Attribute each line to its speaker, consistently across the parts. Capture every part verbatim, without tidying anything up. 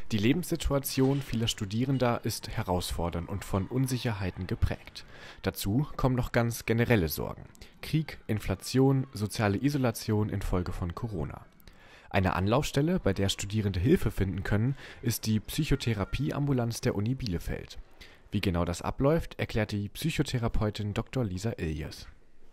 Speaker 1: Die Lebenssituation vieler Studierender ist herausfordernd und von Unsicherheiten geprägt. Dazu kommen noch ganz generelle Sorgen: Krieg, Inflation, soziale Isolation infolge von Corona. Eine Anlaufstelle, bei der Studierende Hilfe finden können, ist die Psychotherapieambulanz der Uni Bielefeld. Wie genau das abläuft, erklärt die Psychotherapeutin Doktor Lisa Iljes.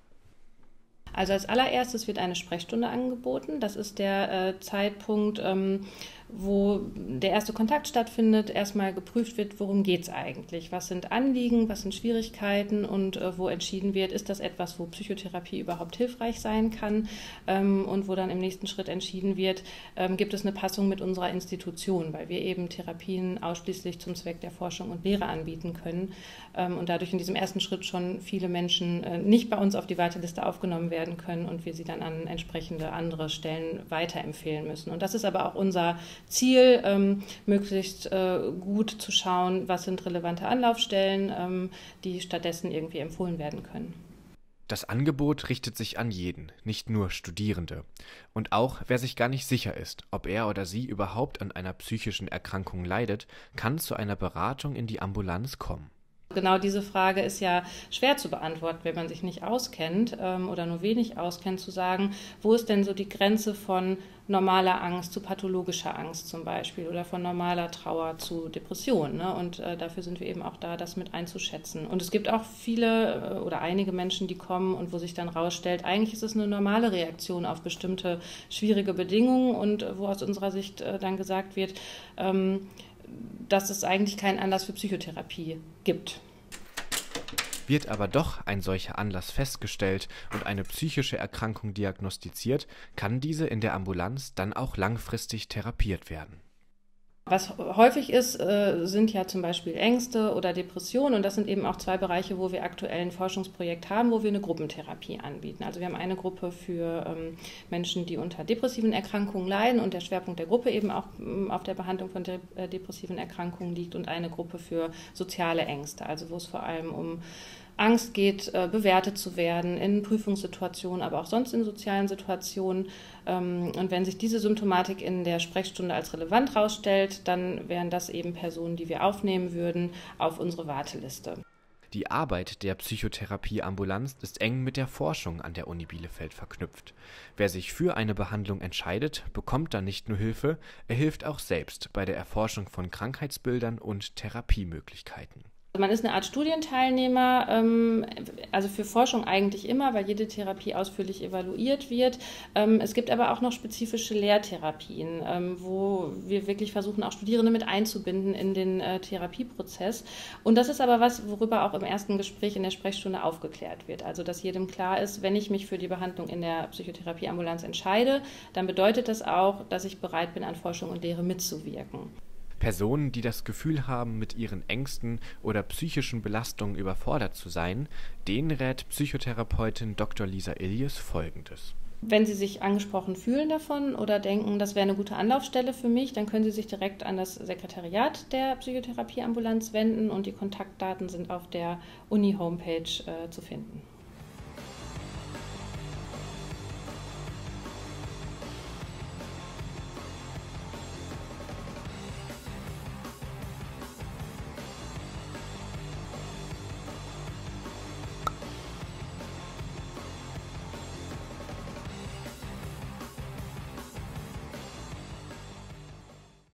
Speaker 2: Also als allererstes wird eine Sprechstunde angeboten. Das ist der äh, Zeitpunkt, ähm, wo der erste Kontakt stattfindet, erstmal geprüft wird, worum geht es eigentlich, was sind Anliegen, was sind Schwierigkeiten und äh, wo entschieden wird, ist das etwas, wo Psychotherapie überhaupt hilfreich sein kann, ähm, und wo dann im nächsten Schritt entschieden wird, ähm, gibt es eine Passung mit unserer Institution, weil wir eben Therapien ausschließlich zum Zweck der Forschung und Lehre anbieten können, ähm, und dadurch in diesem ersten Schritt schon viele Menschen äh, nicht bei uns auf die Warteliste aufgenommen werden können und wir sie dann an entsprechende andere Stellen weiterempfehlen müssen. Und das ist aber auch unser Ziel, ähm, möglichst äh, gut zu schauen, was sind relevante Anlaufstellen, ähm, die stattdessen irgendwie empfohlen werden können.
Speaker 1: Das Angebot richtet sich an jeden, nicht nur Studierende. Und auch wer sich gar nicht sicher ist, ob er oder sie überhaupt an einer psychischen Erkrankung leidet, kann zu einer Beratung in die Ambulanz kommen.
Speaker 2: Genau diese Frage ist ja schwer zu beantworten, wenn man sich nicht auskennt ähm, oder nur wenig auskennt, zu sagen, wo ist denn so die Grenze von normaler Angst zu pathologischer Angst zum Beispiel oder von normaler Trauer zu Depression. Ne? Und äh, dafür sind wir eben auch da, das mit einzuschätzen. Und es gibt auch viele äh, oder einige Menschen, die kommen und wo sich dann rausstellt, eigentlich ist es eine normale Reaktion auf bestimmte schwierige Bedingungen und äh, wo aus unserer Sicht äh, dann gesagt wird, ähm, dass es eigentlich keinen Anlass für Psychotherapie gibt.
Speaker 1: Wird aber doch ein solcher Anlass festgestellt und eine psychische Erkrankung diagnostiziert, kann diese in der Ambulanz dann auch langfristig therapiert werden.
Speaker 2: Was häufig ist, sind ja zum Beispiel Ängste oder Depressionen und das sind eben auch zwei Bereiche, wo wir aktuell ein Forschungsprojekt haben, wo wir eine Gruppentherapie anbieten. Also wir haben eine Gruppe für Menschen, die unter depressiven Erkrankungen leiden und der Schwerpunkt der Gruppe eben auch auf der Behandlung von depressiven Erkrankungen liegt und eine Gruppe für soziale Ängste, also wo es vor allem um Angst geht, bewertet zu werden in Prüfungssituationen, aber auch sonst in sozialen Situationen. Und wenn sich diese Symptomatik in der Sprechstunde als relevant herausstellt, dann wären das eben Personen, die wir aufnehmen würden auf unsere Warteliste.
Speaker 1: Die Arbeit der Psychotherapieambulanz ist eng mit der Forschung an der Uni Bielefeld verknüpft. Wer sich für eine Behandlung entscheidet, bekommt dann nicht nur Hilfe, er hilft auch selbst bei der Erforschung von Krankheitsbildern und Therapiemöglichkeiten.
Speaker 2: Man ist eine Art Studienteilnehmer, also für Forschung eigentlich immer, weil jede Therapie ausführlich evaluiert wird. Es gibt aber auch noch spezifische Lehrtherapien, wo wir wirklich versuchen, auch Studierende mit einzubinden in den Therapieprozess. Und das ist aber was, worüber auch im ersten Gespräch in der Sprechstunde aufgeklärt wird. Also dass jedem klar ist, wenn ich mich für die Behandlung in der Psychotherapieambulanz entscheide, dann bedeutet das auch, dass ich bereit bin, an Forschung und Lehre mitzuwirken.
Speaker 1: Personen, die das Gefühl haben, mit ihren Ängsten oder psychischen Belastungen überfordert zu sein, denen rät Psychotherapeutin Doktor Lisa Iljes Folgendes.
Speaker 2: Wenn Sie sich angesprochen fühlen davon oder denken, das wäre eine gute Anlaufstelle für mich, dann können Sie sich direkt an das Sekretariat der Psychotherapieambulanz wenden und die Kontaktdaten sind auf der Uni-Homepage äh, zu finden.